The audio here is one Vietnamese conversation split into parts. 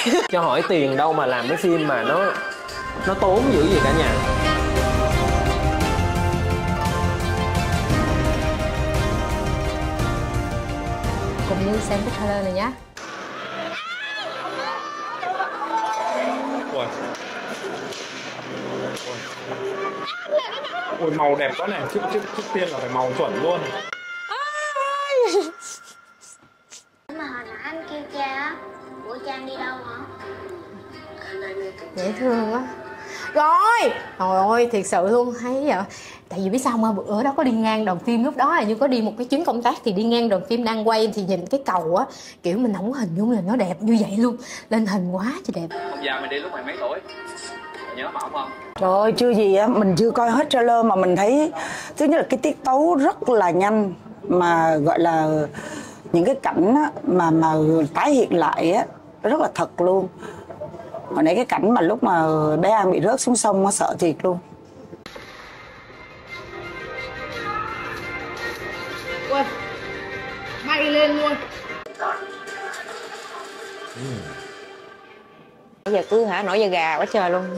Cho hỏi tiền đâu mà làm cái phim mà nó tốn dữ vậy cả nhà. Cùng đi xem cái trailer này nhé. Ôi màu đẹp quá này, trước tiên là phải màu chuẩn luôn. Mà hồi nãy anh kêu cha á, bữa cha anh đi đâu hả? Dễ thương quá. Rồi, trời ơi, thiệt sự luôn, hay vậy. Tại vì biết sao mà bữa đó có đi ngang đoàn phim, lúc đó là như có đi một cái chuyến công tác thì đi ngang đoàn phim đang quay thì nhìn cái cầu á, kiểu mình không hình dung là nó đẹp như vậy luôn. Lên hình quá chứ đẹp. Ông già mày đi lúc mày mấy tuổi? Mày nhớ bảo không? Trời ơi, chưa gì á, mình chưa coi hết trailer mà mình thấy thứ nhất là cái tiết tấu rất là nhanh, mà gọi là những cái cảnh á, mà tái hiện lại á rất là thật luôn. Hồi nãy cái cảnh mà lúc mà bé An bị rớt xuống sông nó sợ thiệt luôn. Ui, bay lên luôn. Bây giờ cứ nổi da gà quá trời luôn.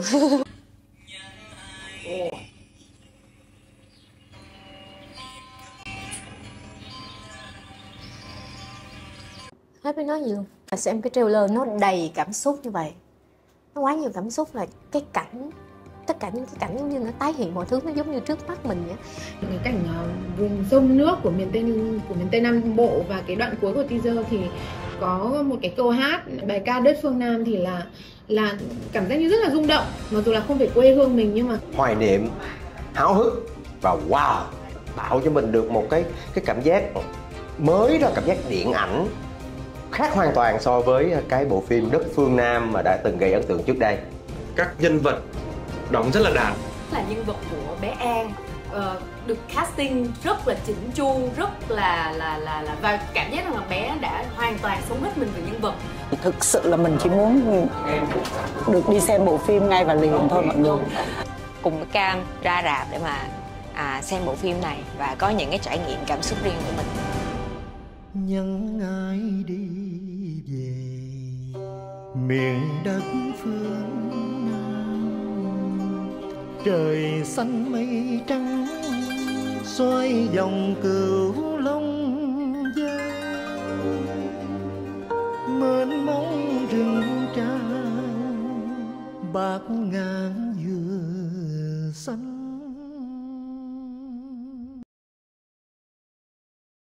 Hết biết nói gì luôn. Xem cái trailer nó đầy cảm xúc như vậy, nó quá nhiều cảm xúc, là cái cảnh, tất cả những cái cảnh giống như nó tái hiện mọi thứ, nó giống như trước mắt mình vậy. Cái cảnh vùng sông nước của miền Tây Nam Bộ và cái đoạn cuối của teaser thì có một cái câu hát bài ca Đất Phương Nam thì là cảm giác như rất là rung động, mặc dù là không phải quê hương mình nhưng mà Hoài niệm, háo hức và wow, tạo cho mình được một cái cảm giác mới đó, cảm giác điện ảnh khác hoàn toàn so với cái bộ phim Đất Phương Nam mà đã từng gây ấn tượng trước đây. Các nhân vật đóng rất là đạt. Là nhân vật của bé An được casting rất là chỉnh chu, rất là và cảm giác rằng là bé đã hoàn toàn sống hết mình về nhân vật. Thực sự là mình chỉ muốn được đi xem bộ phim ngay và liền thôi mọi người. Cùng với Cam ra rạp để mà xem bộ phim này và có những cái trải nghiệm cảm xúc riêng của mình. Những ai đi về miền đất phương Nam, trời xanh mây trắng xoay vòng cửu